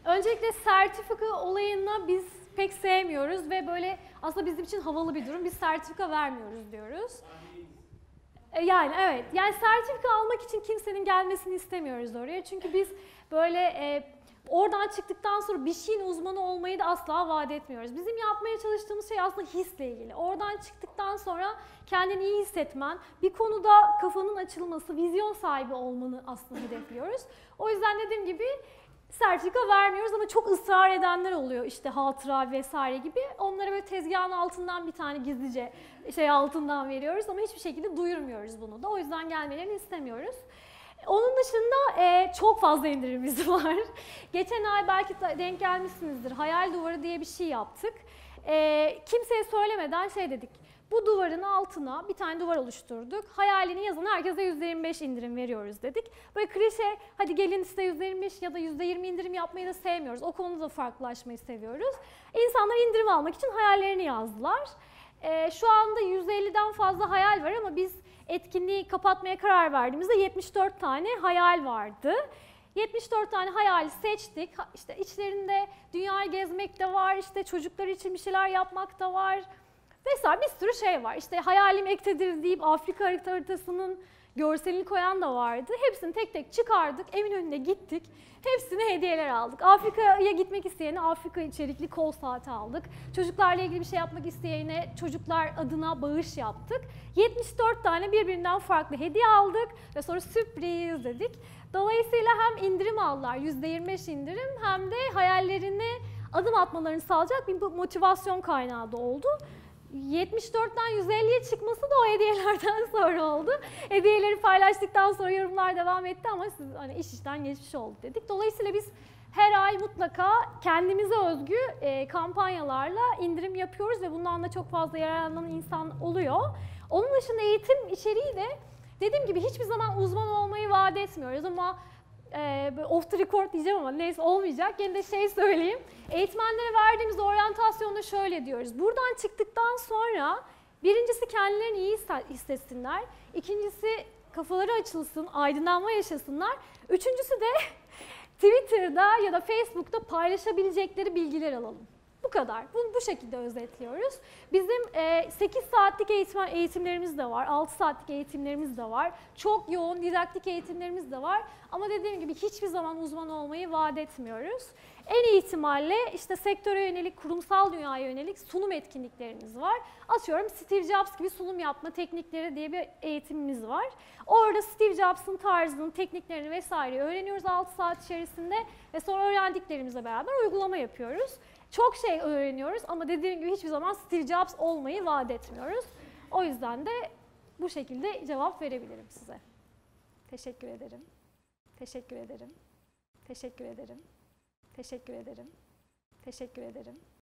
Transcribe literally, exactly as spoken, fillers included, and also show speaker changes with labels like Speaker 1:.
Speaker 1: Öncelikle sertifika olayını biz pek sevmiyoruz ve böyle aslında bizim için havalı bir durum. Biz sertifika vermiyoruz diyoruz. Yani evet, yani sertifika almak için kimsenin gelmesini istemiyoruz oraya. Çünkü biz böyle e, oradan çıktıktan sonra bir şeyin uzmanı olmayı da asla vaat etmiyoruz. Bizim yapmaya çalıştığımız şey aslında hisle ilgili. Oradan çıktıktan sonra kendini iyi hissetmen, bir konuda kafanın açılması, vizyon sahibi olmanı aslında hedefliyoruz. O yüzden dediğim gibi sertifika vermiyoruz ama çok ısrar edenler oluyor, işte hatıra vesaire gibi. Onlara böyle tezgahın altından bir tane gizlice şey altından veriyoruz ama hiçbir şekilde duyurmuyoruz bunu da. O yüzden gelmelerini istemiyoruz. Onun dışında e, çok fazla indirimimiz var. Geçen ay belki denk gelmişsinizdir. Hayal duvarı diye bir şey yaptık. E, kimseye söylemeden şey dedik. Bu duvarın altına bir tane duvar oluşturduk. Hayalini yazan herkese yüzde yirmi beş indirim veriyoruz dedik. Böyle klişe, hadi gelin size yüzde yirmi beş ya da yüzde yirmi indirim yapmayı da sevmiyoruz. O konuda farklılaşmayı seviyoruz. İnsanlar indirim almak için hayallerini yazdılar. Ee, şu anda yüz elliden fazla hayal var ama biz etkinliği kapatmaya karar verdiğimizde yetmiş dört tane hayal vardı. yetmiş dört tane hayal seçtik. İşte içlerinde dünyayı gezmek de var, işte çocuklar için bir şeyler yapmak da var. Vesaire bir sürü şey var. İşte hayalim ektedir deyip Afrika haritasının görselini koyan da vardı. Hepsini tek tek çıkardık, Eminönü'ne gittik. Hepsine hediyeler aldık. Afrika'ya gitmek isteyene Afrika içerikli kol saati aldık. Çocuklarla ilgili bir şey yapmak isteyene çocuklar adına bağış yaptık. yetmiş dört tane birbirinden farklı hediye aldık ve sonra sürpriz dedik. Dolayısıyla hem indirim aldılar, yüzde yirmi beş indirim, hem de hayallerine adım atmalarını sağlayacak bir motivasyon kaynağı da oldu. yetmiş dörtten yüz elliye çıkması da o hediyelerden sonra oldu. Hediyeleri paylaştıktan sonra yorumlar devam etti ama siz hani iş işten geçmiş oldu dedik. Dolayısıyla biz her ay mutlaka kendimize özgü e, kampanyalarla indirim yapıyoruz ve bundan da çok fazla yararlanan insan oluyor. Onun dışında eğitim içeriği de dediğim gibi hiçbir zaman uzman olmayı vaat etmiyoruz ama e, off the record diyeceğim ama neyse olmayacak. Yine de şey söyleyeyim. Eğitmenlere verdiğimiz oryantasyonda şöyle diyoruz. Buradan çıktıktan sonra birincisi kendilerini iyi hissetsinler. İkincisi kafaları açılsın, aydınlanma yaşasınlar. Üçüncüsü de Twitter'da ya da Facebook'ta paylaşabilecekleri bilgiler alalım. Bu kadar. Bunu bu şekilde özetliyoruz. Bizim e, sekiz saatlik eğitim, eğitimlerimiz de var, altı saatlik eğitimlerimiz de var. Çok yoğun didaktik eğitimlerimiz de var. Ama dediğim gibi hiçbir zaman uzman olmayı vaat etmiyoruz. En iyi ihtimalle işte sektöre yönelik, kurumsal dünyaya yönelik sunum etkinliklerimiz var. Atıyorum Steve Jobs gibi sunum yapma teknikleri diye bir eğitimimiz var. Orada Steve Jobs'ın tarzını, tekniklerini vesaire öğreniyoruz altı saat içerisinde ve sonra öğrendiklerimizle beraber uygulama yapıyoruz. Çok şey öğreniyoruz ama dediğim gibi hiçbir zaman Steve Jobs olmayı vaat etmiyoruz. O yüzden de bu şekilde cevap verebilirim size. Teşekkür ederim. Teşekkür ederim. Teşekkür ederim. Teşekkür ederim. Teşekkür ederim.